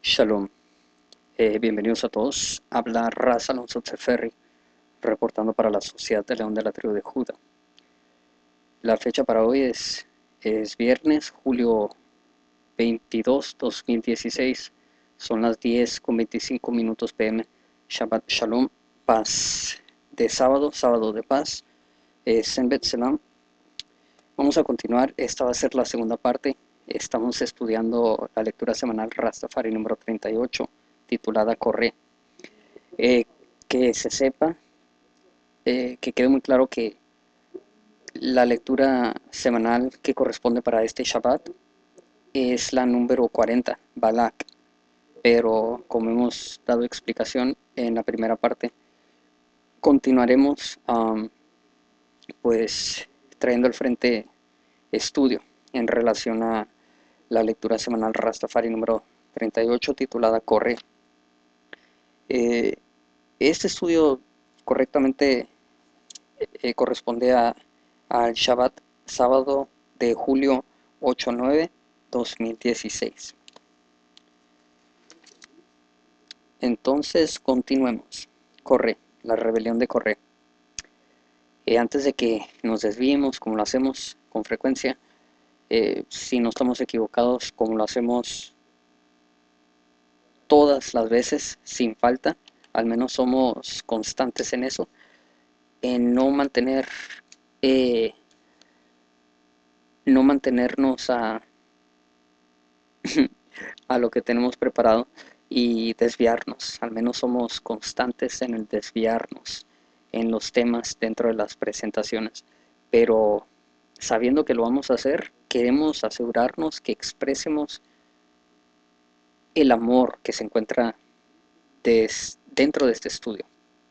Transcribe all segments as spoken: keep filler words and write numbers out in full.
Shalom, eh, bienvenidos a todos. Habla Raz Alonso Tseferri, reportando para la Sociedad de León de la Tribu de Judá. La fecha para hoy es, es viernes, julio veintidós, dos mil dieciséis. Son las diez con veinticinco minutos P M. Shabbat Shalom, paz de sábado, sábado de paz. Eh, Senbet Selam. Vamos a continuar, esta va a ser la segunda parte. Estamos estudiando la lectura semanal Rastafari número treinta y ocho, titulada Corre. Eh, que se sepa, eh, que quede muy claro que la lectura semanal que corresponde para este Shabbat es la número cuarenta, Balak, pero como hemos dado explicación en la primera parte, continuaremos um, pues trayendo al frente estudio en relación a la lectura semanal Rastafari número treinta y ocho, titulada Corre. Eh, este estudio correctamente eh, corresponde a, al Shabbat sábado de julio ocho nueve dos mil dieciséis. Entonces continuemos. Corre, la rebelión de Corre. Eh, antes de que nos desviemos, como lo hacemos con frecuencia, eh, si no estamos equivocados, como lo hacemos todas las veces, sin falta, al menos somos constantes en eso, en no mantener, eh, no mantenernos a, a lo que tenemos preparado y desviarnos. Al menos somos constantes en el desviarnos en los temas dentro de las presentaciones. Pero sabiendo que lo vamos a hacer, queremos asegurarnos que expresemos el amor que se encuentra des, dentro de este estudio.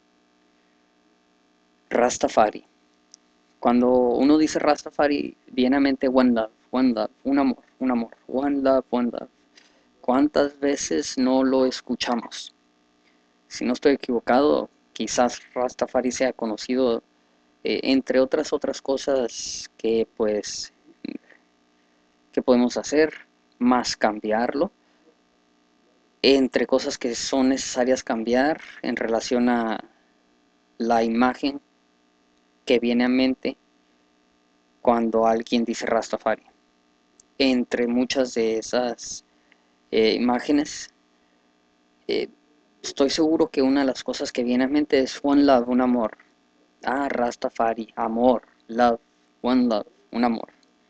Rastafari. Cuando uno dice Rastafari, viene a mente One Love, One Love, un amor, un amor, One Love, One Love. ¿Cuántas veces no lo escuchamos? Si no estoy equivocado, quizás Rastafari sea conocido, eh, entre otras otras cosas que pues que podemos hacer, más cambiarlo, entre cosas que son necesarias cambiar en relación a la imagen que viene a mente cuando alguien dice Rastafari. Entre muchas de esas eh, imágenes, eh, estoy seguro que una de las cosas que viene a mente es One Love, un amor. Ah, Rastafari, amor, love, one love, un amor.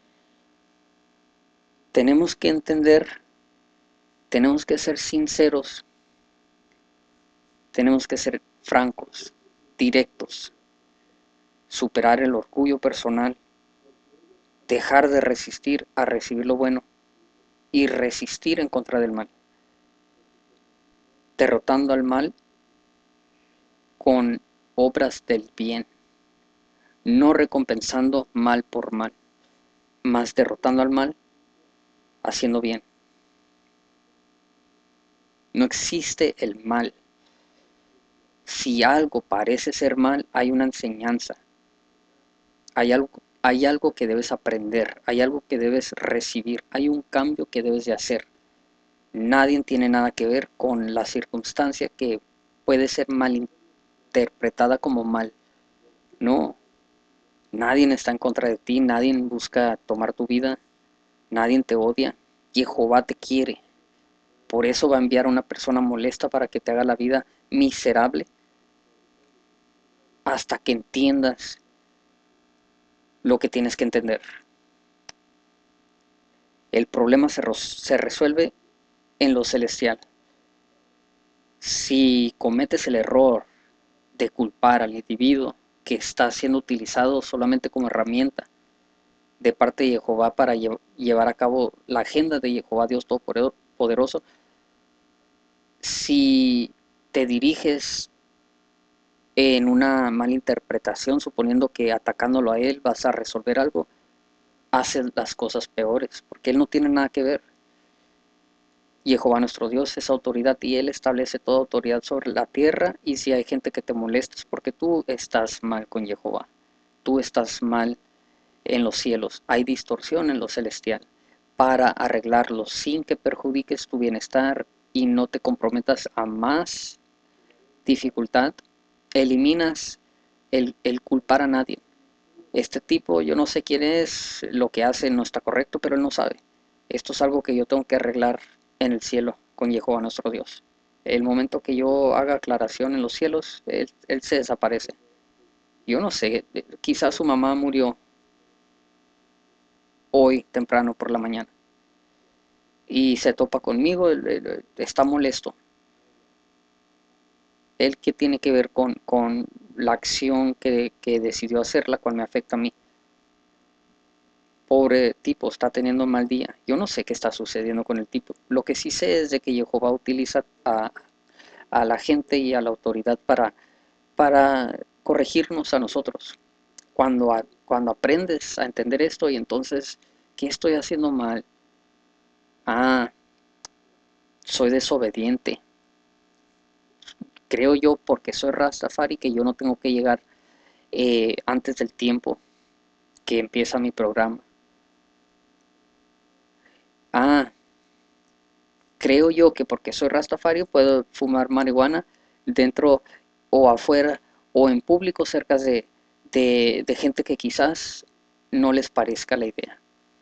Tenemos que entender, tenemos que ser sinceros, tenemos que ser francos, directos, superar el orgullo personal, dejar de resistir a recibir lo bueno y resistir en contra del mal, derrotando al mal con obras del bien, no recompensando mal por mal, más derrotando al mal haciendo bien. No existe el mal. Si algo parece ser mal, hay una enseñanza, hay algo, hay algo que debes aprender, hay algo que debes recibir, hay un cambio que debes de hacer. Nadie tiene nada que ver con la circunstancia que puede ser malinterpretada como mal. No, nadie está en contra de ti, nadie busca tomar tu vida, nadie te odia. Jehová te quiere. Por eso va a enviar a una persona molesta para que te haga la vida miserable hasta que entiendas lo que tienes que entender. El problema se, se resuelve en lo celestial. Si cometes el error de culpar al individuo que está siendo utilizado solamente como herramienta de parte de Jehová para lle llevar a cabo la agenda de Jehová Dios Todopoderoso, si te diriges en una mala interpretación, suponiendo que atacándolo a él vas a resolver algo, haces las cosas peores, porque él no tiene nada que ver. Jehová nuestro Dios es autoridad y Él establece toda autoridad sobre la tierra, y si hay gente que te molesta es porque tú estás mal con Jehová, tú estás mal en los cielos, hay distorsión en lo celestial. Para arreglarlo sin que perjudiques tu bienestar y no te comprometas a más dificultad, eliminas el, el culpar a nadie. Este tipo, yo no sé quién es, lo que hace no está correcto, pero él no sabe. Esto es algo que yo tengo que arreglar en el cielo con Jehová nuestro Dios. El momento que yo haga aclaración en los cielos, él, él se desaparece. Yo no sé, quizás su mamá murió hoy temprano por la mañana y se topa conmigo, él, él, está molesto. Él qué tiene que ver con, con la acción que, que decidió hacer, la cual me afecta a mí. Pobre tipo, está teniendo un mal día. Yo no sé qué está sucediendo con el tipo. Lo que sí sé es de que Jehová utiliza a, a la gente y a la autoridad para, para corregirnos a nosotros. Cuando, a, cuando aprendes a entender esto y entonces, ¿qué estoy haciendo mal? Ah, soy desobediente. Creo yo, porque soy Rastafari, que yo no tengo que llegar eh, antes del tiempo que empieza mi programa. Ah, creo yo que porque soy Rastafari puedo fumar marihuana dentro o afuera o en público cerca de, de, de gente que quizás no les parezca la idea.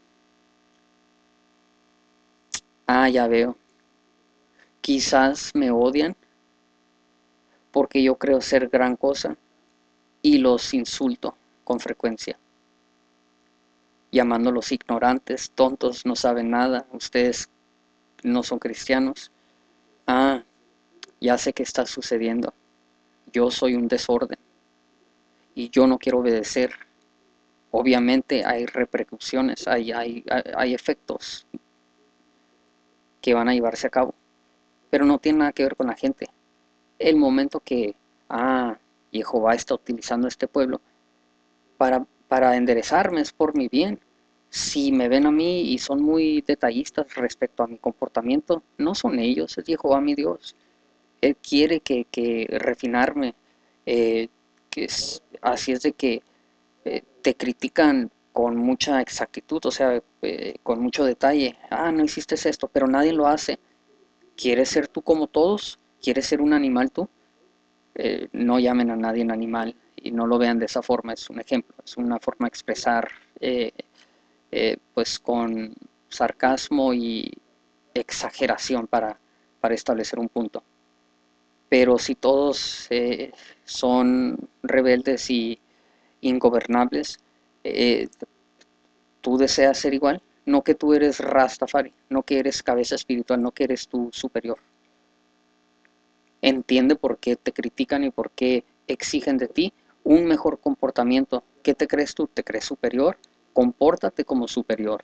Ah, ya veo. Quizás me odian porque yo creo ser gran cosa y los insulto con frecuencia, llamándolos ignorantes, tontos, no saben nada, ustedes no son cristianos. Ah, ya sé qué está sucediendo. Yo soy un desorden y yo no quiero obedecer. Obviamente hay repercusiones, hay, hay, hay efectos que van a llevarse a cabo, pero no tiene nada que ver con la gente. El momento que, ah, Jehová está utilizando este pueblo para, para enderezarme, es por mi bien. Si me ven a mí y son muy detallistas respecto a mi comportamiento, no son ellos, es Jehová mi Dios. Él quiere que, que refinarme, eh, que es, así es de que eh, te critican con mucha exactitud, o sea, eh, con mucho detalle. Ah, no hiciste esto, pero nadie lo hace. ¿Quieres ser tú como todos? ¿Quieres ser un animal tú? Eh, no llamen a nadie un animal y no lo vean de esa forma, es un ejemplo, es una forma de expresar eh, eh, pues con sarcasmo y exageración para, para establecer un punto. Pero si todos eh, son rebeldes y ingobernables, eh, tú deseas ser igual, no que tú eres Rastafari, no que eres cabeza espiritual, no que eres tu superior. Entiende por qué te critican y por qué exigen de ti un mejor comportamiento. ¿Qué te crees tú? ¿Te crees superior? Compórtate como superior.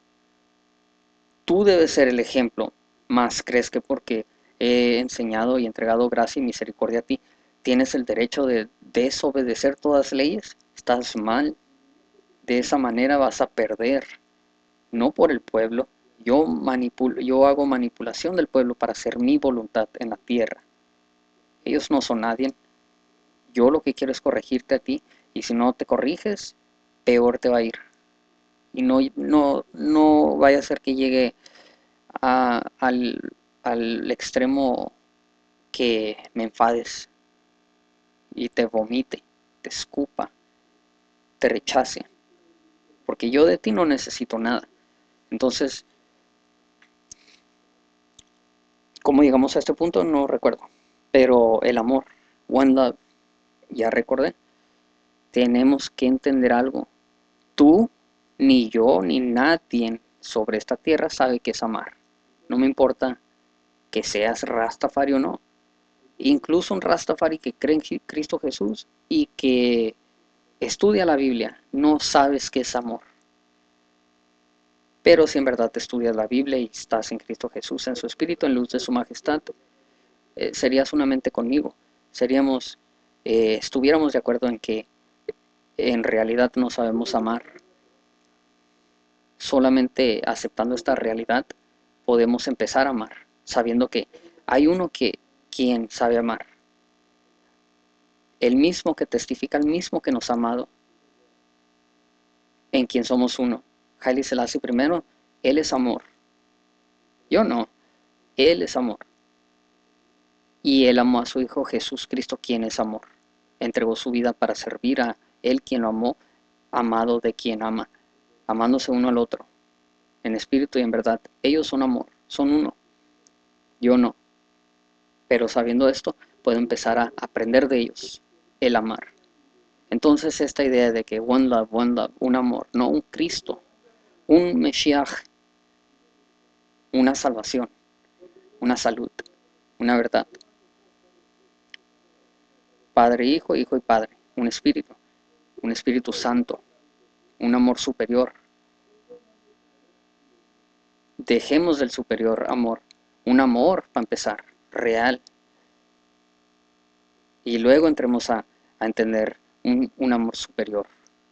Tú debes ser el ejemplo, más crees que porque he enseñado y entregado gracia y misericordia a ti, tienes el derecho de desobedecer todas las leyes. Estás mal. De esa manera vas a perder, no por el pueblo. Yo, manipulo, yo hago manipulación del pueblo para hacer mi voluntad en la tierra. Ellos no son nadie. Yo lo que quiero es corregirte a ti y si no te corriges, peor te va a ir. Y no, no, no vaya a ser que llegue a, al, al extremo que me enfades y te vomite, te escupa, te rechace, porque yo de ti no necesito nada. Entonces, ¿cómo llegamos a este punto? No recuerdo. Pero el amor, one love, ya recordé. Tenemos que entender algo. Tú, ni yo, ni nadie sobre esta tierra sabe qué es amar. No me importa que seas Rastafari o no. Incluso un Rastafari que cree en Cristo Jesús y que estudia la Biblia, no sabes qué es amor. Pero si en verdad te estudias la Biblia y estás en Cristo Jesús, en su Espíritu, en luz de su majestad, eh, serías una mente conmigo. Seríamos, eh, estuviéramos de acuerdo en que en realidad no sabemos amar. Solamente aceptando esta realidad podemos empezar a amar, sabiendo que hay uno que quien sabe amar, el mismo que testifica, el mismo que nos ha amado, en quien somos uno. Haile Selassie primero, Él es amor. Yo no, Él es amor. y Él amó a su Hijo Jesús Cristo, quien es amor. Entregó su vida para servir a Él, quien lo amó, amado de quien ama, amándose uno al otro, en espíritu y en verdad. Ellos son amor, son uno, yo no. Pero sabiendo esto, puedo empezar a aprender de ellos, el amar. Entonces esta idea de que one love, one love, un amor, no un Cristo, un Mesías, una salvación, una salud, una verdad. Padre, Hijo, Hijo y Padre, un espíritu, un Espíritu Santo, un amor superior. Dejemos del superior amor, un amor para empezar, real. Y luego entremos a, a entender un, un amor superior.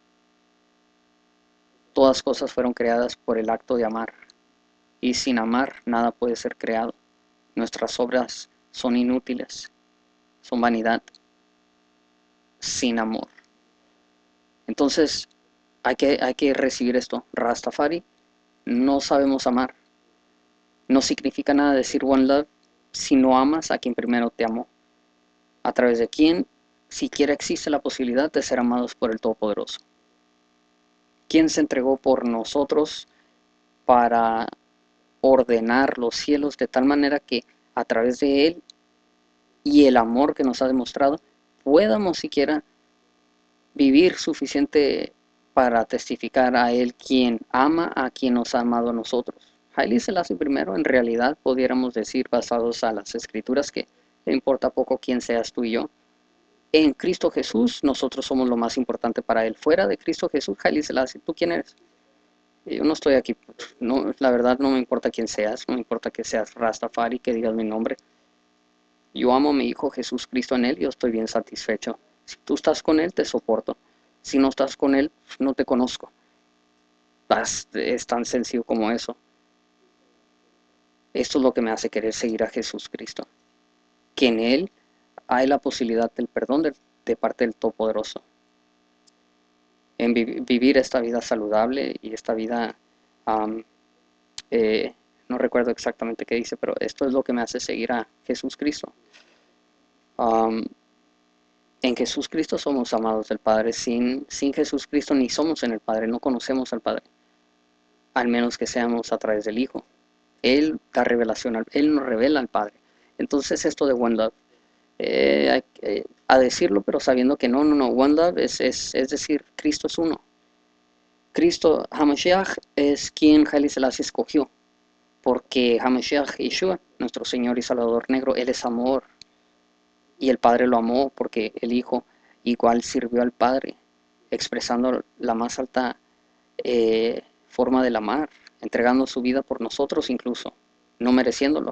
Todas cosas fueron creadas por el acto de amar, y sin amar nada puede ser creado. Nuestras obras son inútiles, son vanidad, sin amor. Entonces hay que, hay que recibir esto. Rastafari, no sabemos amar. No significa nada decir one love si no amas a quien primero te amó, a través de quien siquiera existe la posibilidad de ser amados por el Todopoderoso. Quien se entregó por nosotros para ordenar los cielos de tal manera que a través de Él y el amor que nos ha demostrado, podamos siquiera vivir suficiente para testificar a Él, quien ama a quien nos ha amado a nosotros. Haile Selassie primero, en realidad, pudiéramos decir, basados a las Escrituras, que le importa poco quién seas tú y yo. En Cristo Jesús, nosotros somos lo más importante para Él. Fuera de Cristo Jesús, Haile Selassie, ¿tú quién eres? Yo no estoy aquí, no, la verdad no me importa quién seas, no me importa que seas Rastafari, que digas mi nombre. Yo amo a mi Hijo Jesús Cristo en Él y yo estoy bien satisfecho. Si tú estás con Él, te soporto. Si no estás con Él, no te conozco. Es tan sencillo como eso. Esto es lo que me hace querer seguir a Jesús Cristo. Que en Él hay la posibilidad del perdón de, de parte del Todopoderoso. En vi vivir esta vida saludable y esta vida, um, eh, no recuerdo exactamente qué dice, pero esto es lo que me hace seguir a Jesús Cristo. Um, en Jesús Cristo somos amados del Padre. Sin, sin Jesús Cristo ni somos en el Padre, no conocemos al Padre, al menos que seamos a través del Hijo. Él da revelación, Él nos revela al Padre. Entonces esto de One Love, eh, hay, eh, a decirlo, pero sabiendo que no, no, no, One Love es, es, es decir, Cristo es uno. Cristo, Hamashiach, es quien Haile Selassie escogió, porque Hamashiach Yeshua, nuestro Señor y Salvador negro, Él es amor, y el Padre lo amó porque el Hijo igual sirvió al Padre, expresando la más alta eh, forma del amar, entregando su vida por nosotros incluso, no mereciéndolo.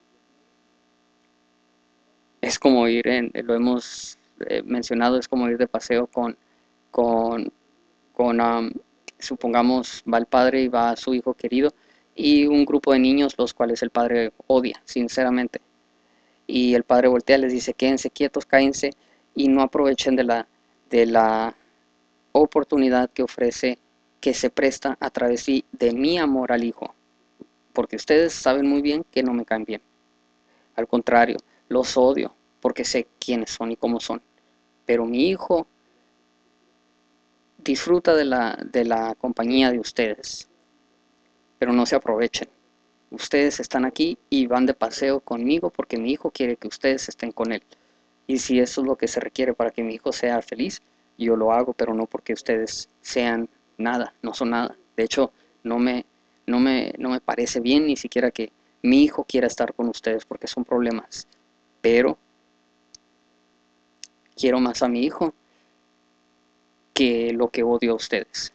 Es como ir, en, lo hemos eh, mencionado, es como ir de paseo con, con, con um, supongamos, va el padre y va su hijo querido, y un grupo de niños los cuales el padre odia, sinceramente. Y el padre voltea y les dice, quédense quietos, cállense, y no aprovechen de la, de la oportunidad que ofrece, que se presta a través de mi amor al hijo, porque ustedes saben muy bien que no me caen bien. Al contrario, los odio, porque sé quiénes son y cómo son. Pero mi hijo disfruta de la, de la compañía de ustedes, pero no se aprovechen. Ustedes están aquí y van de paseo conmigo porque mi hijo quiere que ustedes estén con él. Y si eso es lo que se requiere para que mi hijo sea feliz, yo lo hago, pero no porque ustedes sean nada, no son nada. De hecho, no me, no me, no me parece bien ni siquiera que mi hijo quiera estar con ustedes porque son problemas. Pero quiero más a mi hijo que lo que odio a ustedes.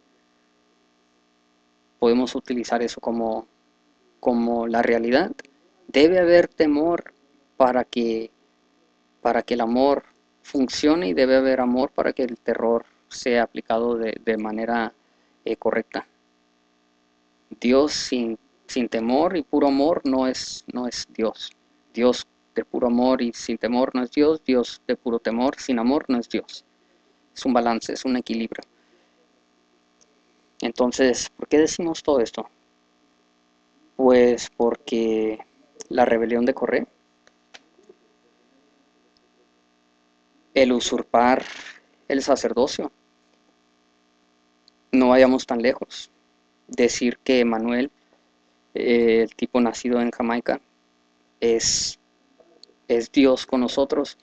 Podemos utilizar eso como, como la realidad. Debe haber temor para que, para que el amor funcione y debe haber amor para que el terror sea aplicado de, de manera eh, correcta. Dios sin, sin temor y puro amor no es, no es Dios. Dios de puro amor y sin temor no es Dios. Dios de puro temor sin amor no es Dios. Es un balance, es un equilibrio. Entonces, ¿por qué decimos todo esto? Pues porque la rebelión de Coré el usurpar el sacerdocio. No vayamos tan lejos. Decir que Emanuel, eh, el tipo nacido en Jamaica, es, es Dios con nosotros.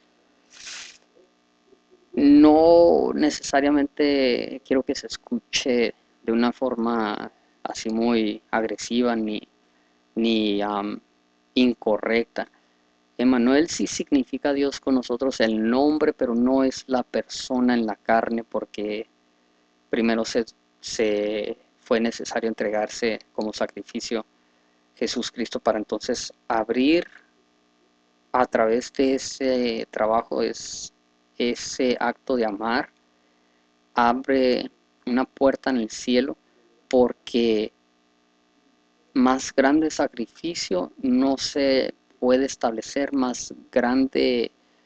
No necesariamente quiero que se escuche de una forma así muy agresiva ni, ni um, incorrecta. Emanuel sí significa Dios con nosotros el nombre, pero no es la persona en la carne, porque primero se, se fue necesario entregarse como sacrificio Jesús Cristo para entonces abrir a través de ese trabajo, es, ese acto de amar, abre una puerta en el cielo, porque más grande sacrificio no se puede establecer, más grande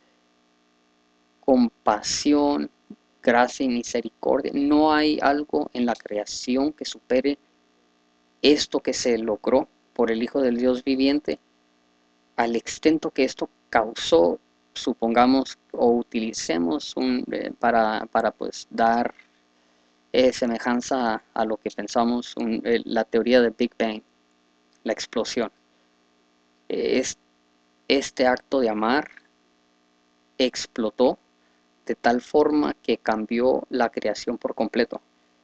compasión, gracia y misericordia. No hay algo en la creación que supere esto que se logró por el Hijo del Dios viviente, al extento que esto causó, supongamos o utilicemos un, eh, para, para pues dar eh, semejanza a, a lo que pensamos, un, eh, la teoría del Big Bang, la explosión. Es, este acto de amar explotó de tal forma que cambió la creación por completo.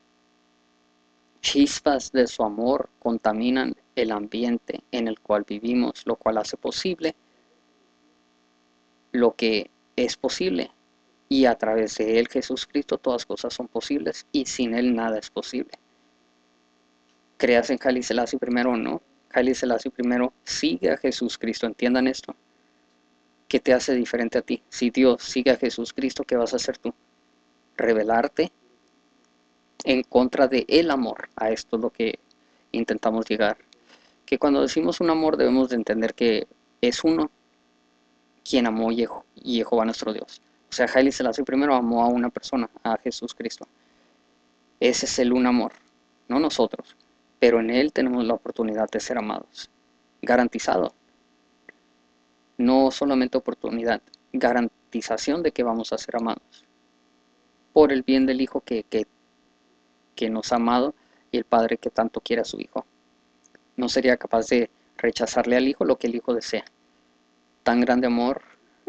Chispas de su amor contaminan el ambiente en el cual vivimos, lo cual hace posible lo que es posible. Y a través de él, Jesús Cristo, todas cosas son posibles y sin él nada es posible. Creas en Haile Selassie primero o no, Haile Selassie primero sigue a Jesús Cristo, entiendan esto. ¿Qué te hace diferente a ti? Si Dios sigue a Jesús Cristo, ¿qué vas a hacer tú? Rebelarte en contra de el amor. A esto es lo que intentamos llegar. Que cuando decimos un amor debemos de entender que es uno quien amó y Jehová nuestro Dios. O sea, Haile Selassie primero amó a una persona, a Jesús Cristo. Ese es el un amor, no nosotros. Pero en él tenemos la oportunidad de ser amados. Garantizado. No solamente oportunidad, garantización de que vamos a ser amados. Por el bien del Hijo que, que, que nos ha amado y el Padre que tanto quiere a su Hijo. No sería capaz de rechazarle al Hijo lo que el Hijo desea. Tan grande amor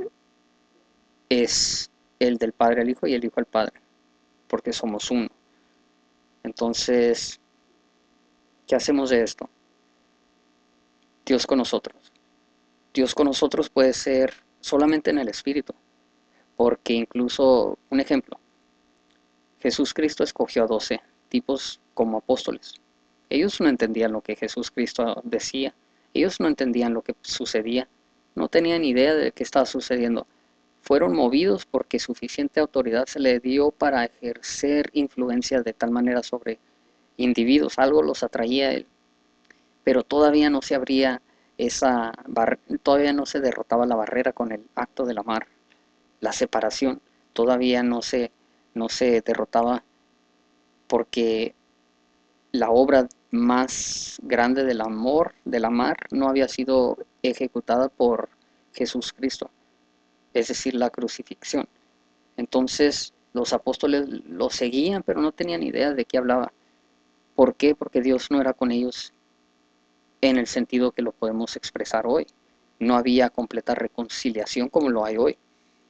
es el del Padre al Hijo y el Hijo al Padre, porque somos uno. Entonces, ¿qué hacemos de esto? Dios con nosotros. Dios con nosotros puede ser solamente en el Espíritu, porque incluso, un ejemplo, Jesús Cristo escogió a doce tipos como apóstoles. Ellos no entendían lo que Jesús Cristo decía, ellos no entendían lo que sucedía, no tenían idea de qué estaba sucediendo. Fueron movidos porque suficiente autoridad se le dio para ejercer influencia de tal manera sobre individuos, algo los atraía a él, pero todavía no se abría esa, todavía no se derrotaba la barrera con el acto del amar, la separación, todavía no se, no se derrotaba porque la obra más grande del amor, del amar, no había sido ejecutada por Jesús Cristo, es decir, la crucifixión. Entonces los apóstoles lo seguían, pero no tenían idea de qué hablaba. ¿Por qué? Porque Dios no era con ellos en el sentido que lo podemos expresar hoy. No había completa reconciliación como lo hay hoy.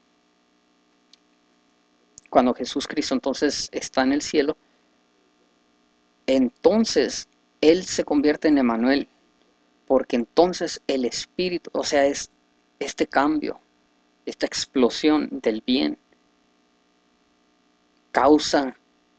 Cuando Jesús Cristo entonces está en el cielo, entonces Él se convierte en Emanuel, porque entonces el Espíritu, o sea, es este cambio, esta explosión del bien, causa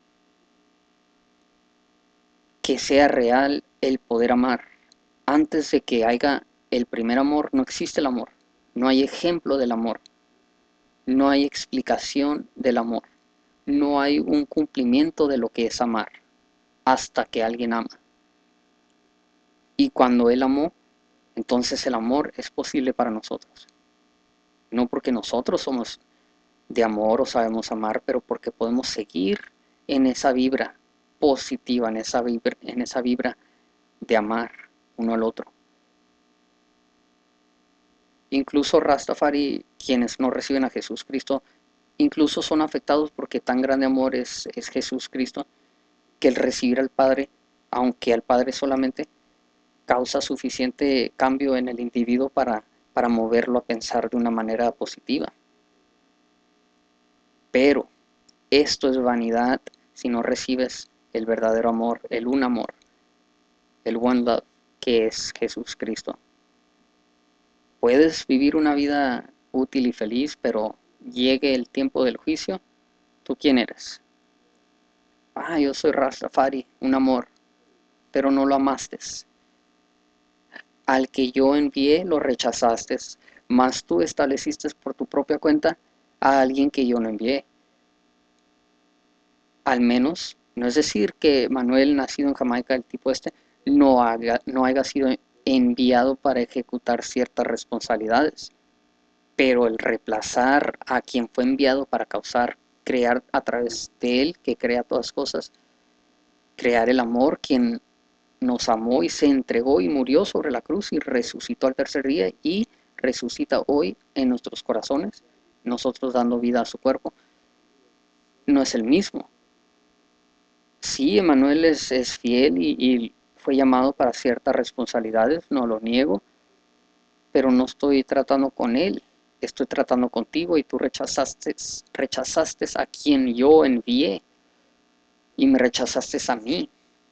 que sea real el poder amar. Antes de que haya el primer amor, no existe el amor. No hay ejemplo del amor. No hay explicación del amor. No hay un cumplimiento de lo que es amar hasta que alguien ama. Y cuando Él amó, entonces el amor es posible para nosotros. No porque nosotros somos de amor o sabemos amar, pero porque podemos seguir en esa vibra positiva, en esa vibra, en esa vibra de amar uno al otro. Incluso Rastafari, quienes no reciben a Jesús Cristo, incluso son afectados porque tan grande amor es, es Jesús Cristo, que el recibir al Padre, aunque al Padre solamente, causa suficiente cambio en el individuo para, para moverlo a pensar de una manera positiva. Pero esto es vanidad si no recibes el verdadero amor, el un amor, el one love, que es Jesús Cristo. Puedes vivir una vida útil y feliz, pero llegue el tiempo del juicio, ¿tú quién eres? Ah, yo soy Rastafari, un amor, pero no lo amaste. Al que yo envié lo rechazaste, mas tú estableciste por tu propia cuenta a alguien que yo no envié. Al menos, no es decir que Manuel, nacido en Jamaica, el tipo este, no, haga, no haya sido enviado para ejecutar ciertas responsabilidades, pero el reemplazar a quien fue enviado para causar, crear a través de él, que crea todas cosas, crear el amor, quien nos amó y se entregó y murió sobre la cruz y resucitó al tercer día y resucita hoy en nuestros corazones, nosotros dando vida a su cuerpo, no es el mismo. Sí, Emanuel es, es fiel y, y fue llamado para ciertas responsabilidades, no lo niego, pero no estoy tratando con él, estoy tratando contigo y tú rechazaste, rechazaste a quien yo envié y me rechazaste a mí.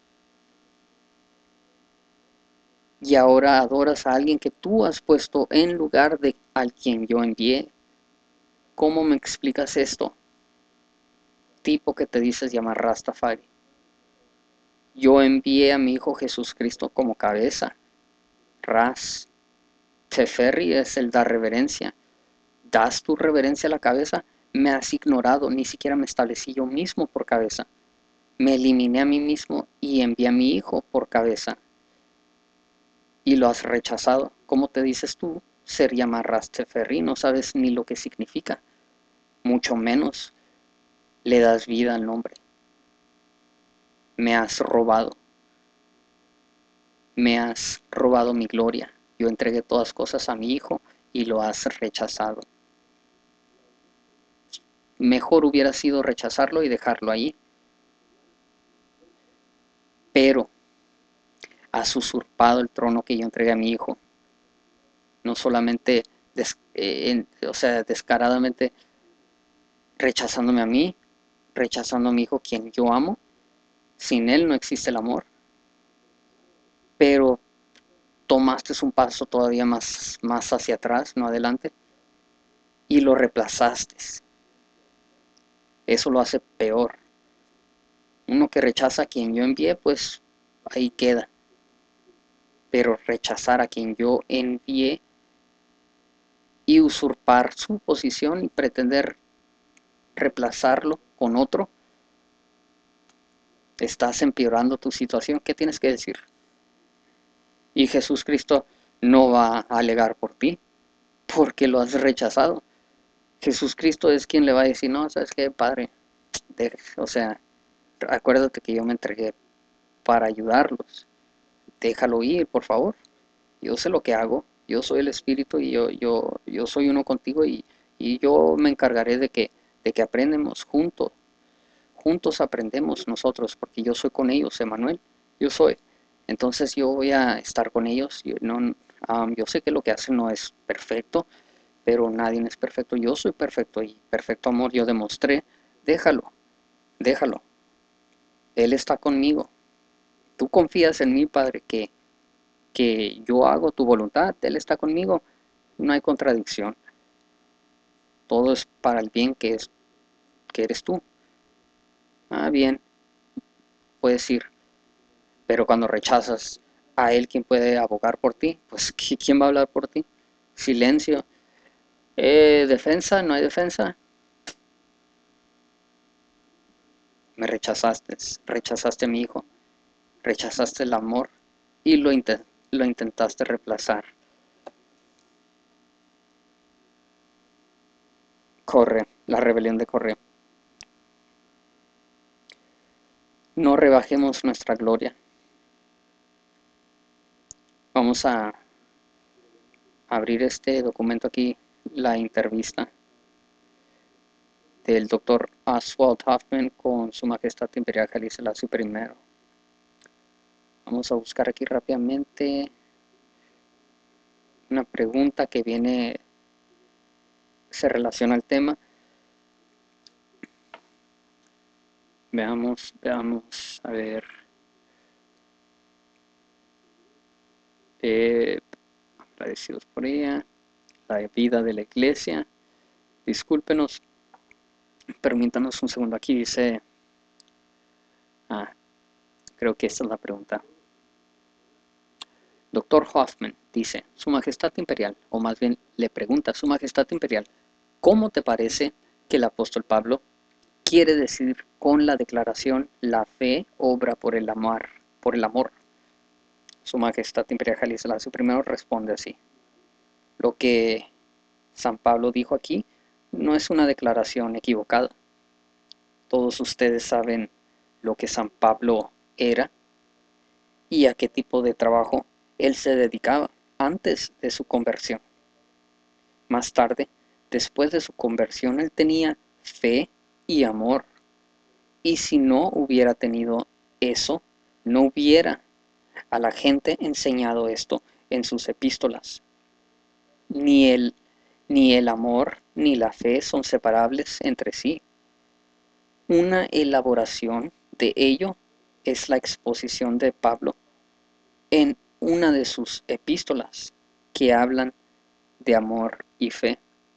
Y ahora adoras a alguien que tú has puesto en lugar de al quien yo envié. ¿Cómo me explicas esto? Tipo que te dices llamar Rastafari. Yo envié a mi Hijo Jesús Cristo como cabeza. Ras. Teferri es el dar reverencia. ¿Das tu reverencia a la cabeza? Me has ignorado, ni siquiera me establecí yo mismo por cabeza. Me eliminé a mí mismo y envié a mi Hijo por cabeza. Y lo has rechazado. ¿Cómo te dices tú ser llamar Rasteferri? No sabes ni lo que significa. Mucho menos le das vida al nombre. Me has robado. Me has robado mi gloria. Yo entregué todas cosas a mi Hijo y lo has rechazado. Mejor hubiera sido rechazarlo y dejarlo ahí. Pero has usurpado el trono que yo entregué a mi Hijo. No solamente, des, eh, en, o sea, descaradamente rechazándome a mí, rechazando a mi Hijo, quien yo amo. Sin Él no existe el amor. Pero tomaste un paso todavía más, más hacia atrás, no adelante, y lo reemplazaste. Eso lo hace peor. Uno que rechaza a quien yo envié, pues ahí queda. Pero rechazar a quien yo envié y usurpar su posición y pretender reemplazarlo con otro, estás empeorando tu situación. ¿Qué tienes que decir? Y Jesús Cristo no va a alegar por ti, porque lo has rechazado. Jesús Cristo es quien le va a decir, no, ¿sabes qué, Padre? De, o sea, acuérdate que yo me entregué para ayudarlos. Déjalo ir, por favor. Yo sé lo que hago. Yo soy el Espíritu y yo, yo, yo soy uno contigo y, y yo me encargaré de que, de que aprendamos juntos. Juntos aprendemos nosotros, porque yo soy con ellos, Emanuel. Yo soy. Entonces yo voy a estar con ellos. Yo, no, um, yo sé que lo que hacen no es perfecto, pero nadie es perfecto. Yo soy perfecto y perfecto amor yo demostré. Déjalo, déjalo. Él está conmigo. Tú confías en mí, Padre, que, que yo hago tu voluntad. Él está conmigo. No hay contradicción. Todo es para el bien que, es, que eres tú. Ah, bien, puedes ir. Pero cuando rechazas a Él, ¿quién puede abogar por ti? Pues ¿quién va a hablar por ti? Silencio. Eh, defensa, no hay defensa. Me rechazaste, rechazaste a mi hijo, rechazaste el amor y lo, intent lo intentaste reemplazar. Corre, la rebelión de Corre. No rebajemos nuestra gloria. Vamos a abrir este documento aquí, la entrevista. del doctor Oswald Hoffman con Su Majestad Imperial Haile Selassie primero. Vamos a buscar aquí rápidamente una pregunta que viene, se relaciona al tema. Veamos, veamos, a ver. Eh, agradecidos por ella. La vida de la iglesia. Discúlpenos, permítanos un segundo. Aquí dice, ah, creo que esta es la pregunta. Doctor Hoffman dice, Su Majestad Imperial, o más bien le pregunta, Su Majestad Imperial, ¿cómo te parece que el apóstol Pablo quiere decir con la declaración la fe obra por el amor? Por el amor? Su Majestad Imperial Haile Selassie primero responde así. Lo que San Pablo dijo aquí no es una declaración equivocada. Todos ustedes saben lo que San Pablo era y a qué tipo de trabajo él se dedicaba antes de su conversión. Más tarde, después de su conversión, él tenía fe y amor. Y si no hubiera tenido eso, no hubiera a la gente enseñado esto en sus epístolas. Ni el, ni el amor ni la fe son separables entre sí. Una elaboración de ello es la exposición de Pablo en una de sus epístolas que hablan de amor y fe.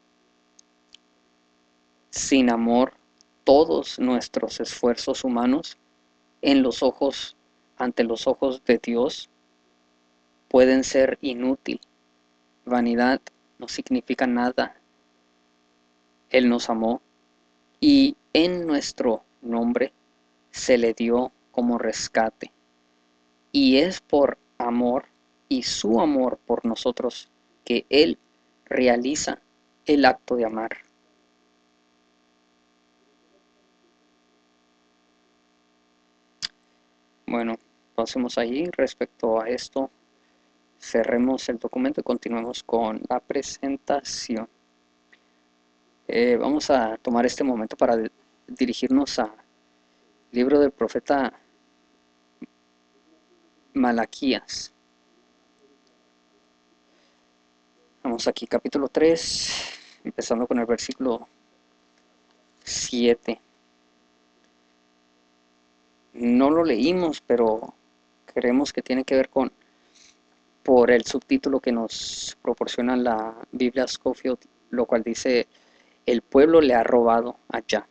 Sin amor, todos nuestros esfuerzos humanos en los ojos, ante los ojos de Dios, pueden ser inútil. Vanidad no significa nada. Él nos amó y en nuestro nombre se le dio como rescate. Y es por amor y su amor por nosotros que Él realiza el acto de amar. Bueno, pasemos allí. Respecto a esto, cerremos el documento y continuemos con la presentación. Eh, vamos a tomar este momento para dirigirnos al libro del profeta Malaquías. Vamos aquí, capítulo tres, empezando con el versículo siete. No lo leímos, pero creemos que tiene que ver con, por el subtítulo que nos proporciona la Biblia Scofield, lo cual dice, el pueblo le ha robado allá.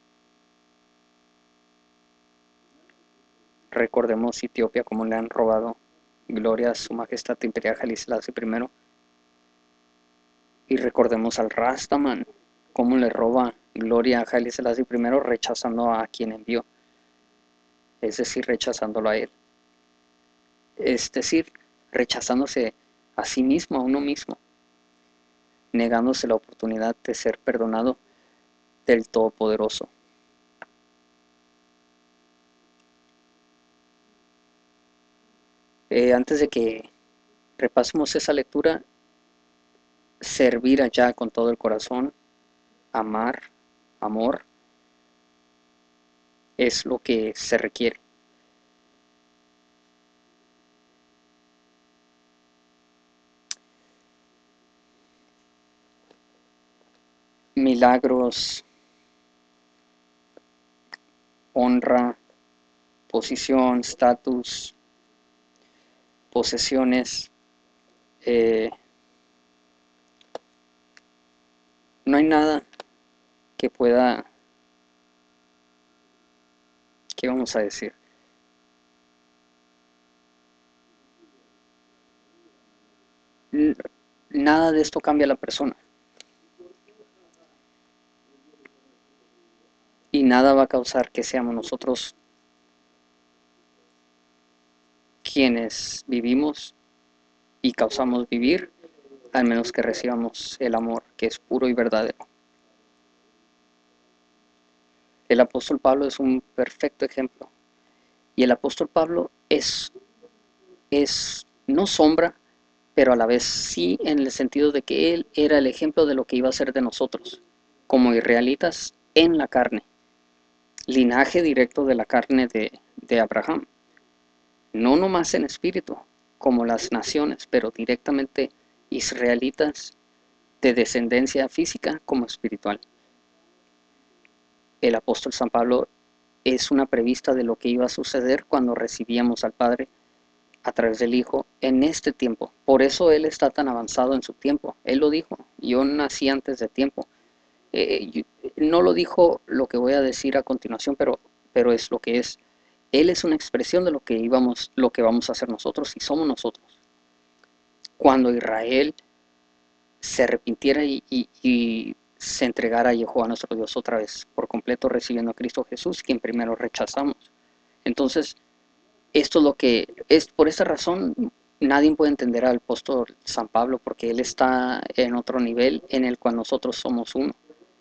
Recordemos Etiopía como le han robado. Gloria a Su Majestad Imperial Haile Selassie primero. Y recordemos al Rastaman, cómo le roba gloria a Haile Selassie primero, rechazando a quien envió. Es decir, rechazándolo a él. Es decir, rechazándose a sí mismo, a uno mismo. Negándose la oportunidad de ser perdonado del Todopoderoso. Eh, antes de que repasemos esa lectura, servir allá con todo el corazón, amar, amor, es lo que se requiere. Milagros, honra, posición, estatus, posesiones, eh, no hay nada que pueda, ¿qué vamos a decir? Nada de esto cambia a la persona. Y nada va a causar que seamos nosotros quienes vivimos y causamos vivir, al menos que recibamos el amor que es puro y verdadero. El apóstol Pablo es un perfecto ejemplo. Y el apóstol Pablo es, es no sombra, pero a la vez sí en el sentido de que él era el ejemplo de lo que iba a ser de nosotros. Como israelitas, en la carne, linaje directo de la carne de, de Abraham, no nomás en espíritu, como las naciones, pero directamente israelitas de descendencia física como espiritual. El apóstol San Pablo es una prevista de lo que iba a suceder cuando recibíamos al Padre a través del Hijo en este tiempo. Por eso Él está tan avanzado en su tiempo. Él lo dijo, yo nací antes de tiempo. Eh, no lo dijo lo que voy a decir a continuación, pero, pero es lo que es. Él es una expresión de lo que íbamos, lo que vamos a hacer nosotros y somos nosotros. Cuando Israel se arrepintiera y, y, y se entregara a Jehová nuestro Dios otra vez, por completo recibiendo a Cristo Jesús, quien primero rechazamos. Entonces, esto es lo que es, por esa razón, nadie puede entender al apóstol San Pablo, porque él está en otro nivel en el cual nosotros somos uno.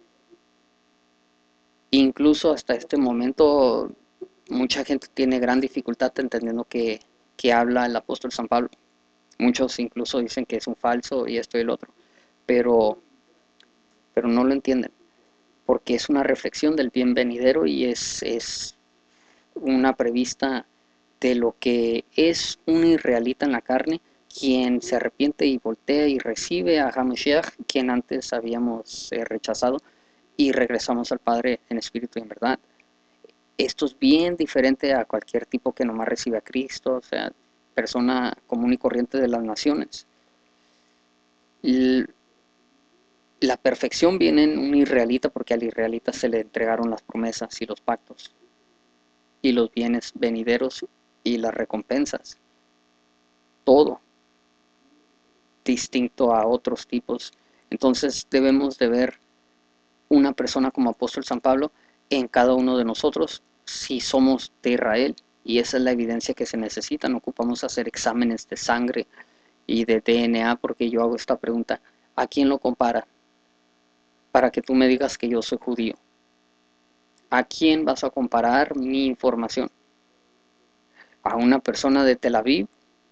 Incluso hasta este momento, mucha gente tiene gran dificultad entendiendo que, que habla el apóstol San Pablo. Muchos incluso dicen que es un falso y esto y el otro, pero, pero no lo entienden, porque es una reflexión del bien venidero y es, es una prevista de lo que es un israelita en la carne, quien se arrepiente y voltea y recibe a Hamashiach, quien antes habíamos eh, rechazado, y regresamos al Padre en espíritu y en verdad. Esto es bien diferente a cualquier tipo que nomás recibe a Cristo, o sea, persona común y corriente de las naciones. La perfección viene en un israelita porque al israelita se le entregaron las promesas y los pactos y los bienes venideros y las recompensas. Todo distinto a otros tipos. Entonces debemos de ver una persona como apóstol San Pablo en cada uno de nosotros si somos de Israel. Y esa es la evidencia que se necesita. No ocupamos hacer exámenes de sangre y de D N A porque yo hago esta pregunta. ¿A quién lo compara? Para que tú me digas que yo soy judío. ¿A quién vas a comparar mi información? ¿A una persona de Tel Aviv?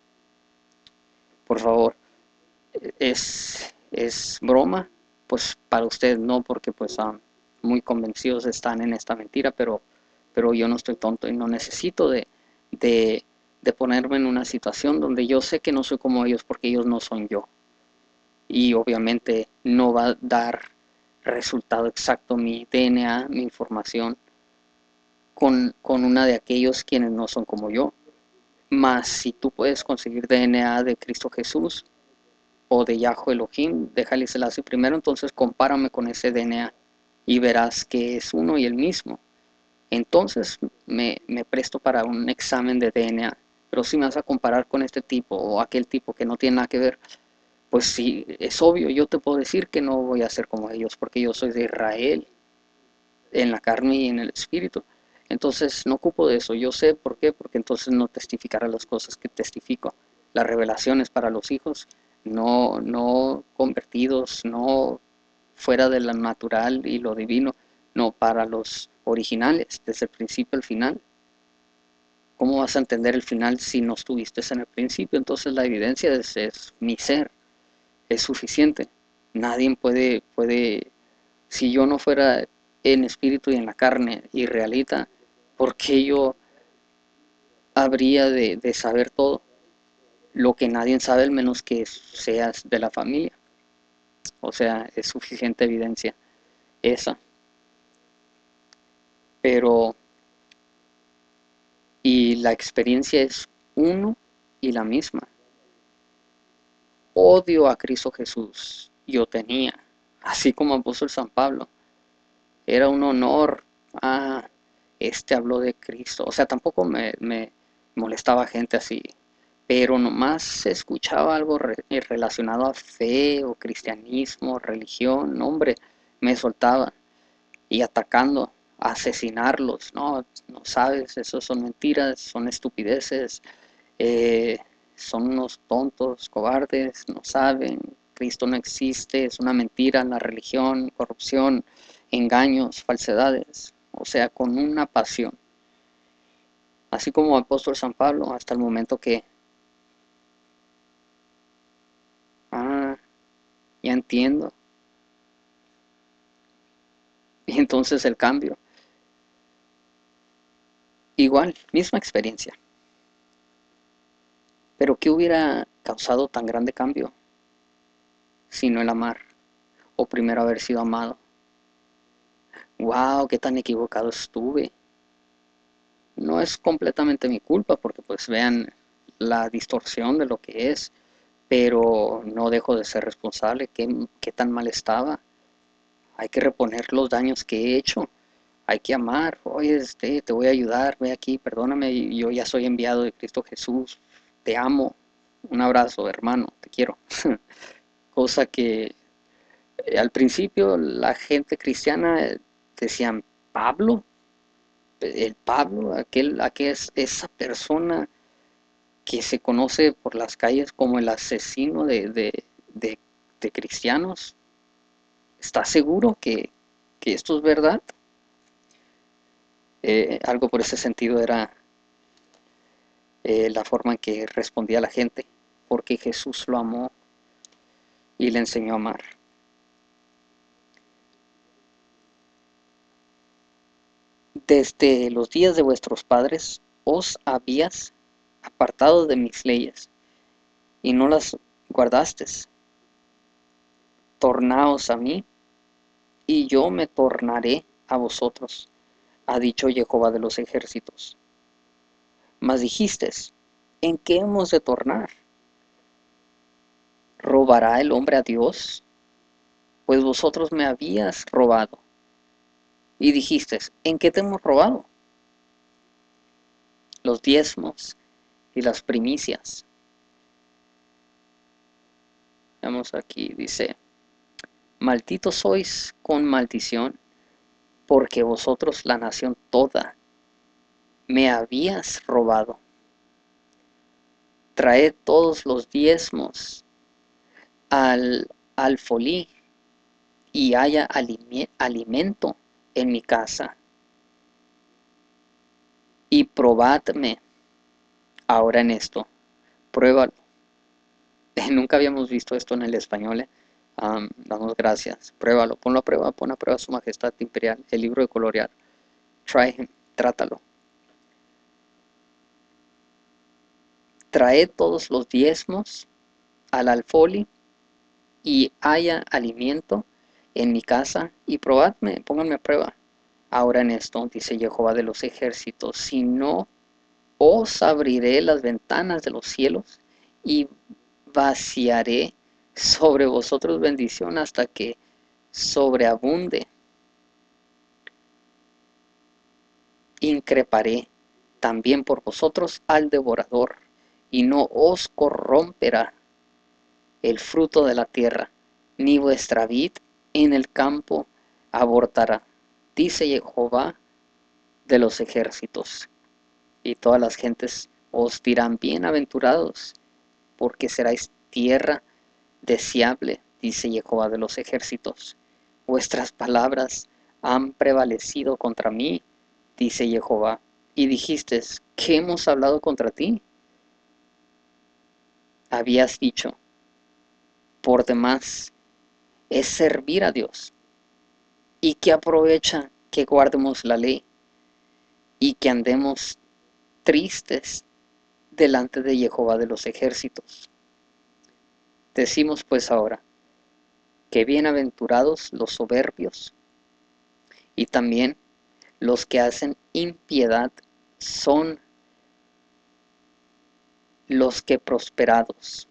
Por favor, ¿es, es broma? Pues para usted no, porque pues um, muy convencidos están en esta mentira, pero, pero yo no estoy tonto y no necesito de, de, de ponerme en una situación donde yo sé que no soy como ellos porque ellos no son yo. Y obviamente no va a dar resultado exacto mi D N A, mi información, con, con una de aquellos quienes no son como yo. Mas si tú puedes conseguir D N A de Cristo Jesús o de Yahweh Elohim, de Haile Selassie primero, entonces compárame con ese D N A y verás que es uno y el mismo. Entonces me, me presto para un examen de D N A. Pero si me vas a comparar con este tipo o aquel tipo que no tiene nada que ver, pues sí, es obvio, yo te puedo decir que no voy a ser como ellos, porque yo soy de Israel, en la carne y en el espíritu. Entonces no ocupo de eso, yo sé por qué, porque entonces no testificaré las cosas que testifico. Las revelaciones para los hijos, no, no convertidos, no fuera de lo natural y lo divino, no para los originales, desde el principio al final. ¿Cómo vas a entender el final si no estuviste en el principio? Entonces la evidencia es, es mi ser, es suficiente. Nadie puede, puede, si yo no fuera en espíritu y en la carne israelita, ¿por qué yo habría de, de saber todo? Lo que nadie sabe, al menos que seas de la familia. O sea, es suficiente evidencia esa. Pero, y la experiencia es uno y la misma. Odio a Cristo Jesús, yo tenía, así como apóstol San Pablo. Era un honor, ah, este habló de Cristo. O sea, tampoco me, me molestaba gente así, pero nomás se escuchaba algo re, relacionado a fe o cristianismo, religión, no, hombre, me soltaban y atacando, a asesinarlos. No, no sabes, eso son mentiras, son estupideces, eh, son unos tontos, cobardes, no saben, Cristo no existe, es una mentira, la religión, corrupción, engaños, falsedades, o sea, con una pasión. Así como el apóstol San Pablo, hasta el momento que, ah, ya entiendo, entonces el cambio. Igual, misma experiencia. Pero ¿qué hubiera causado tan grande cambio? Sino el amar, o primero haber sido amado. ¡Wow! ¡Qué tan equivocado estuve! No es completamente mi culpa, porque pues vean la distorsión de lo que es, pero no dejo de ser responsable. ¿Qué, qué tan mal estaba? Hay que reponer los daños que he hecho. Hay que amar. Oye, este, te voy a ayudar, ve aquí, perdóname, yo ya soy enviado de Cristo Jesús. Te amo. Un abrazo, hermano, te quiero. Cosa que eh, al principio la gente cristiana eh, decían, Pablo, el Pablo, aquel, aquel es esa persona que se conoce por las calles como el asesino de, de, de, de cristianos. ¿Estás seguro que, que esto es verdad? Eh, algo por ese sentido era eh, la forma en que respondía la gente, porque Jesús lo amó y le enseñó a amar. Desde los días de vuestros padres os habías apartado de mis leyes y no las guardasteis. Tornaos a mí y yo me tornaré a vosotros, ha dicho Jehová de los ejércitos. Mas dijisteis, ¿en qué hemos de tornar? ¿Robará el hombre a Dios? Pues vosotros me habías robado. Y dijisteis, ¿en qué te hemos robado? Los diezmos y las primicias. Vamos aquí, dice, malditos sois con maldición, porque vosotros la nación toda me habías robado. Traed todos los diezmos al alfolí y haya alimento en mi casa. Y probadme ahora en esto, pruébalo. Nunca habíamos visto esto en el español, ¿eh? Um, damos gracias, pruébalo, ponlo a prueba, pon a prueba su majestad imperial, el libro de colorear. Try him, trátalo. Traed todos los diezmos al alfolí y haya alimento en mi casa y probadme, pónganme a prueba. Ahora en esto, dice Jehová de los ejércitos, si no os abriré las ventanas de los cielos y vaciaré sobre vosotros bendición hasta que sobreabunde. Increparé también por vosotros al devorador, y no os corromperá el fruto de la tierra, ni vuestra vid en el campo abortará, dice Jehová de los ejércitos. Y todas las gentes os dirán, bienaventurados, porque seráis tierra deseable, dice Jehová de los ejércitos. Vuestras palabras han prevalecido contra mí, dice Jehová. Y dijiste, ¿qué hemos hablado contra ti? Habías dicho, por demás es servir a Dios. ¿Y qué aprovecha que guardemos la ley y que andemos tristes delante de Jehová de los ejércitos? Decimos pues ahora, que bienaventurados los soberbios y también los que hacen impiedad son los que prosperados.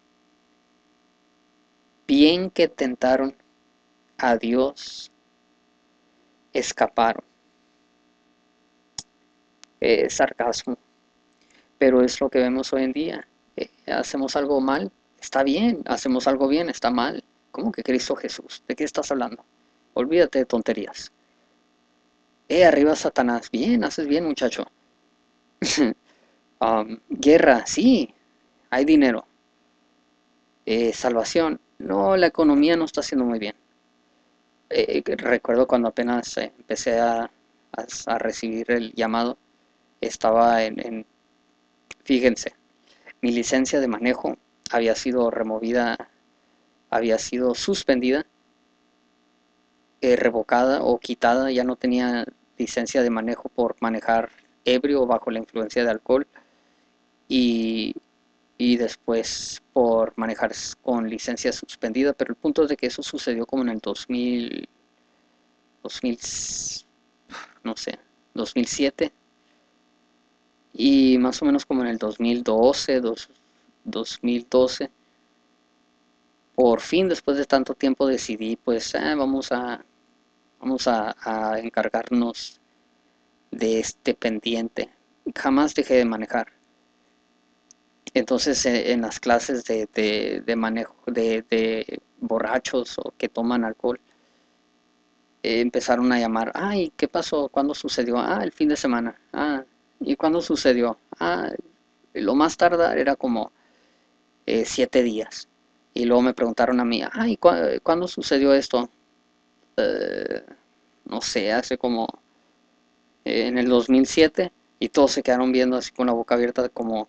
Bien que tentaron a Dios, escaparon. Es eh, sarcasmo, pero es lo que vemos hoy en día. Eh, hacemos algo mal, está bien, hacemos algo bien, está mal. ¿Cómo que Cristo Jesús? ¿De qué estás hablando? Olvídate de tonterías. Eh, arriba Satanás. Bien, haces bien, muchacho. um, guerra, sí, hay dinero. Eh, salvación, no, la economía no está haciendo muy bien. Eh, recuerdo cuando apenas eh, empecé a, a, a, recibir el llamado, estaba en, en, fíjense, mi licencia de manejo había sido removida, había sido suspendida eh, revocada o quitada, ya no tenía licencia de manejo por manejar ebrio o bajo la influencia de alcohol y, y después por manejar con licencia suspendida, pero el punto es de que eso sucedió como en el dos mil, dos mil, no sé, dos mil siete y más o menos como en el dos mil doce, dos, dos mil doce, por fin después de tanto tiempo decidí pues eh, vamos a, vamos a, a encargarnos de este pendiente. Jamás dejé de manejar. Entonces eh, en las clases de, de, de manejo de, de borrachos o que toman alcohol, eh, empezaron a llamar, ay, ¿qué pasó? ¿Cuándo sucedió? Ah, el fin de semana. Ah, ¿y cuándo sucedió? Ah, lo más tardar era como eh, siete días. Y luego me preguntaron a mí, ay, ¿cu ¿cuándo sucedió esto? Eh, no sé, hace como eh, en el dos mil siete y todos se quedaron viendo así con la boca abierta como,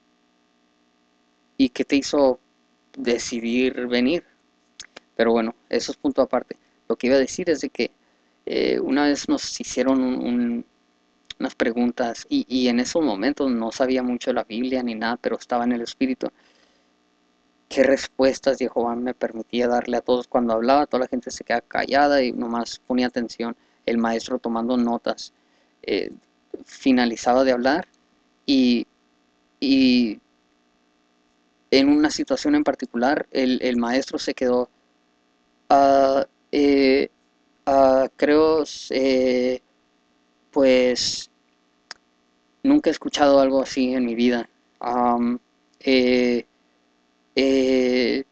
¿y qué te hizo decidir venir? Pero bueno, eso es punto aparte. Lo que iba a decir es de que eh, una vez nos hicieron un, un, unas preguntas y, y en esos momentos no sabía mucho de la Biblia ni nada, pero estaba en el Espíritu. ¿Qué respuestas Jehová me permitía darle a todos cuando hablaba? Toda la gente se quedaba callada y nomás ponía atención. El maestro tomando notas. Eh, finalizaba de hablar y, y en una situación en particular el, el maestro se quedó, uh, eh, uh, creo, eh, pues nunca he escuchado algo así en mi vida. Um, eh, eh,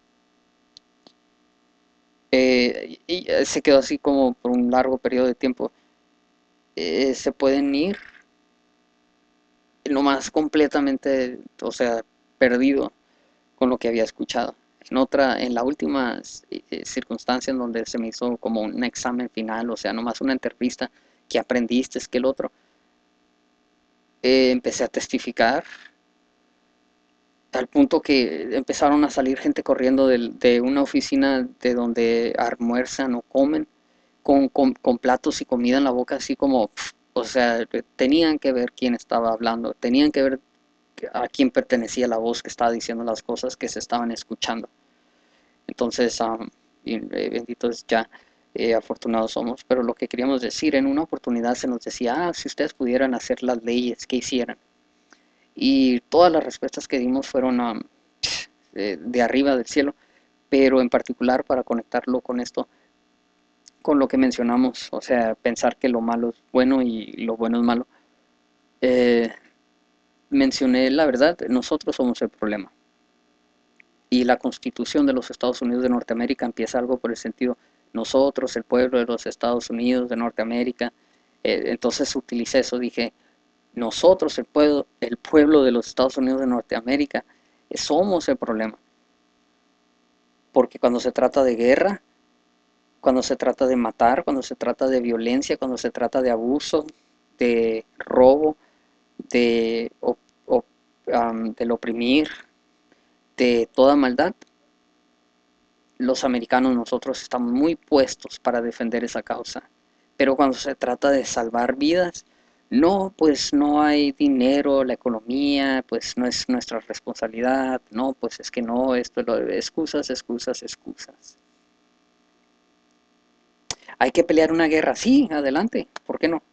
eh, y se quedó así como por un largo periodo de tiempo. Eh, se pueden ir nomás completamente, o sea, perdido con lo que había escuchado. En otra, en la última eh, circunstancia en donde se me hizo como un examen final, o sea, nomás una entrevista, que aprendiste, es que el otro, eh, empecé a testificar al punto que empezaron a salir gente corriendo de, de una oficina de donde almuerzan o comen con, con, con platos y comida en la boca, así como, pf, o sea, tenían que ver quién estaba hablando, tenían que ver a quién pertenecía la voz que estaba diciendo las cosas que se estaban escuchando. Entonces, um, y, eh, benditos ya, eh, afortunados somos. Pero lo que queríamos decir, en una oportunidad se nos decía, ah, si ustedes pudieran hacer las leyes, ¿qué hicieran? Y todas las respuestas que dimos fueron um, eh, de arriba del cielo, pero en particular para conectarlo con esto, con lo que mencionamos, o sea, pensar que lo malo es bueno y lo bueno es malo. Eh, mencioné la verdad, nosotros somos el problema. Y la Constitución de los Estados Unidos de Norteamérica empieza algo por el sentido, nosotros, el pueblo de los Estados Unidos de Norteamérica. Eh, entonces utilicé eso, dije, nosotros, el pueblo, el pueblo de los Estados Unidos de Norteamérica, eh, somos el problema. Porque cuando se trata de guerra, cuando se trata de matar, cuando se trata de violencia, cuando se trata de abuso, de robo, de, op, op, um, del oprimir, de toda maldad, los americanos nosotros estamos muy puestos para defender esa causa. Pero cuando se trata de salvar vidas, no, pues no hay dinero, la economía, pues no es nuestra responsabilidad, no, pues es que no, esto es lo de excusas, excusas, excusas. Hay que pelear una guerra, sí, adelante, ¿por qué no?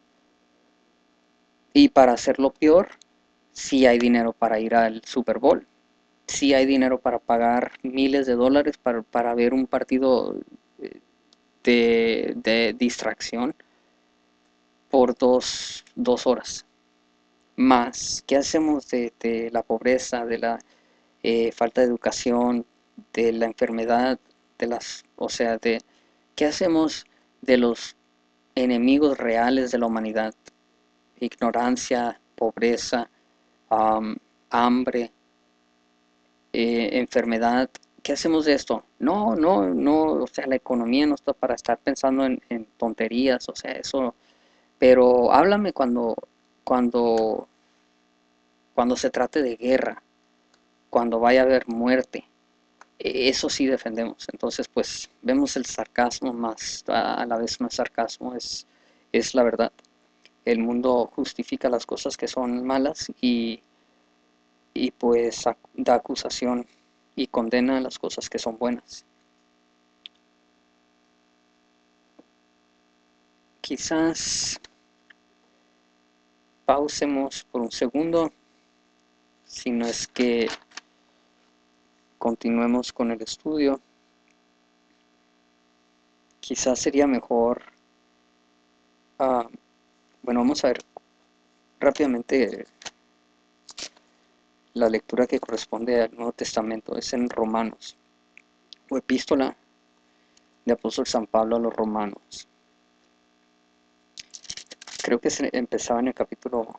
Y para hacerlo peor, sí hay dinero para ir al Super Bowl, sí hay dinero para pagar miles de dólares para, para ver un partido eh, de, de distracción por dos, dos horas. Más, ¿qué hacemos de, de la pobreza, de la eh, falta de educación, de la enfermedad, de las, o sea, de qué hacemos de los enemigos reales de la humanidad? Ignorancia, pobreza, um, hambre, eh, enfermedad. ¿Qué hacemos de esto? No, no, no, o sea, la economía no está para estar pensando en, en tonterías, o sea, eso. Pero háblame cuando, cuando, cuando se trate de guerra, cuando vaya a haber muerte, Eso sí defendemos. Entonces, pues vemos el sarcasmo más, a la vez más sarcasmo, es, es la verdad. El mundo justifica las cosas que son malas y, y pues da acusación y condena las cosas que son buenas. Quizás pausemos por un segundo, si no es que continuemos con el estudio. Quizás sería mejor, uh, bueno, vamos a ver rápidamente la lectura que corresponde al Nuevo Testamento, es en Romanos, o epístola de apóstol San Pablo a los Romanos. Creo que se empezaba en el capítulo.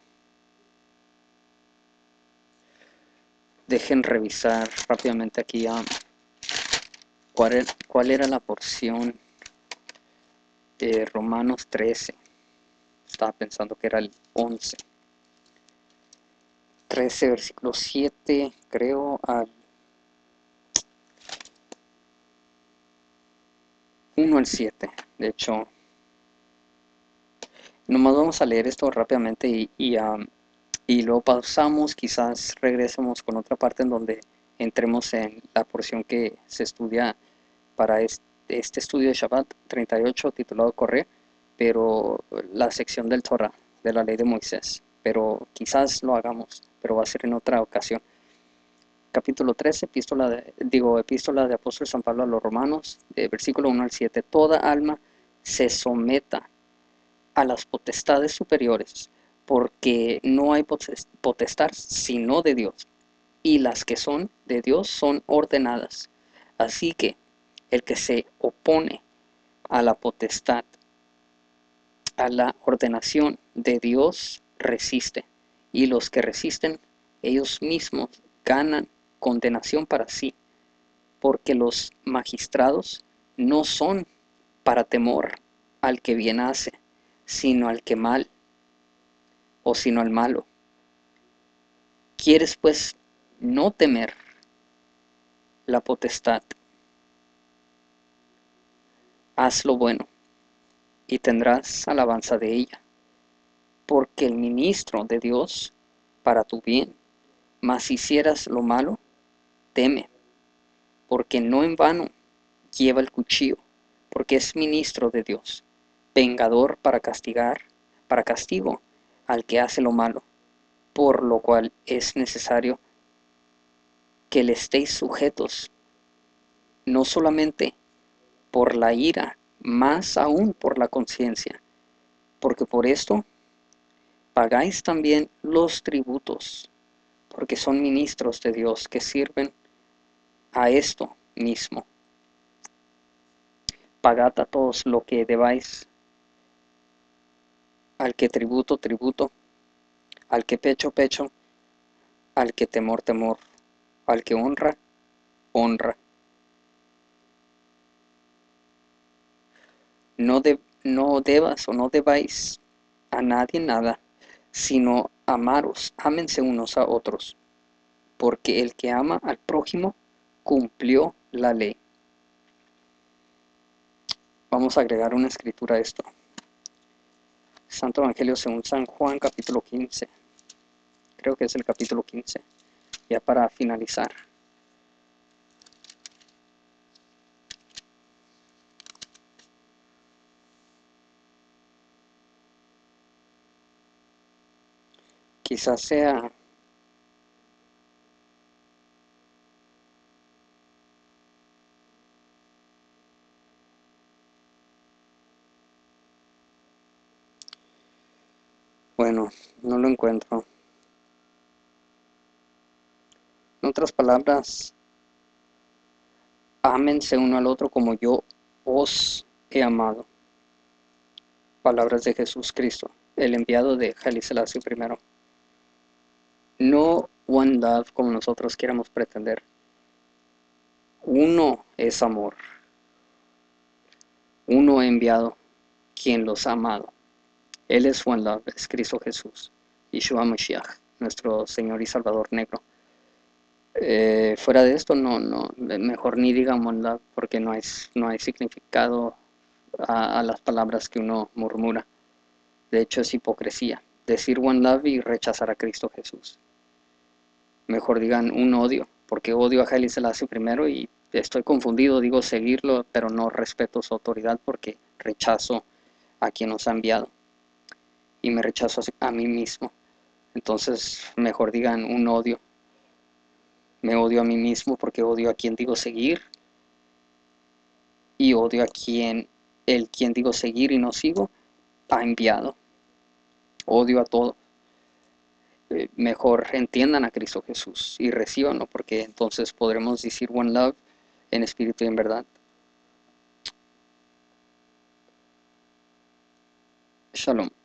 Dejen revisar rápidamente aquí um, cuál, era, cuál era la porción de Romanos trece. Estaba pensando que era el once. trece, versículo siete, creo, al uno al siete. De hecho, nomás vamos a leer esto rápidamente y, y, um, y luego pausamos, quizás regresemos con otra parte en donde entremos en la porción que se estudia para este, este estudio de Shabbat treinta y ocho titulado Correr, pero la sección del Torah, de la ley de Moisés, pero quizás lo hagamos, pero va a ser en otra ocasión. Capítulo trece, epístola de, digo, epístola de apóstol San Pablo a los Romanos, de versículo uno al siete. Toda alma se someta a las potestades superiores, porque no hay potestad sino de Dios, y las que son de Dios son ordenadas. Así que el que se opone a la potestad, a la ordenación de Dios, resiste, y los que resisten, ellos mismos ganan condenación para sí, porque los magistrados no son para temor al que bien hace, sino al que mal, o sino al malo. ¿Quieres pues no temer la potestad? Haz lo bueno, y tendrás alabanza de ella, porque el ministro de Dios para tu bien. Mas si hicieras lo malo, teme, porque no en vano lleva el cuchillo, porque es ministro de Dios, vengador para castigar, para castigo al que hace lo malo, por lo cual es necesario que le estéis sujetos, no solamente por la ira, más aún por la conciencia, porque por esto pagáis también los tributos, porque son ministros de Dios que sirven a esto mismo. Pagad a todos lo que debáis, al que tributo, tributo, al que pecho, pecho, al que temor, temor, al que honra, honra. No, de, no debas o no debáis a nadie nada, sino amaros, ámense unos a otros, porque el que ama al prójimo cumplió la ley. Vamos a agregar una escritura a esto. Santo Evangelio según San Juan, capítulo quince. Creo que es el capítulo quince. Ya para finalizar. Quizás sea bueno, no lo encuentro. En otras palabras, ámense uno al otro como yo os he amado. Palabras de Jesús Cristo, el enviado de Haile Selassie primero. No one love como nosotros quieramos pretender. Uno es amor. Uno enviado, quien los ha amado. Él es one love, es Cristo Jesús. Yeshua Mashiach, nuestro Señor y Salvador negro. Eh, fuera de esto, no, no, mejor ni digan one love porque no hay, no hay significado a, a las palabras que uno murmura. De hecho, es hipocresía decir one love y rechazar a Cristo Jesús. Mejor digan un odio, porque odio a Haile Selassie primero y estoy confundido, digo seguirlo, pero no respeto su autoridad porque rechazo a quien nos ha enviado y me rechazo a mí mismo. Entonces, mejor digan un odio. Me odio a mí mismo porque odio a quien digo seguir y odio a quien el quien digo seguir y no sigo ha enviado. Odio a todo. Eh, mejor entiendan a Cristo Jesús y recibanlo, porque entonces podremos decir one love en espíritu y en verdad. Shalom.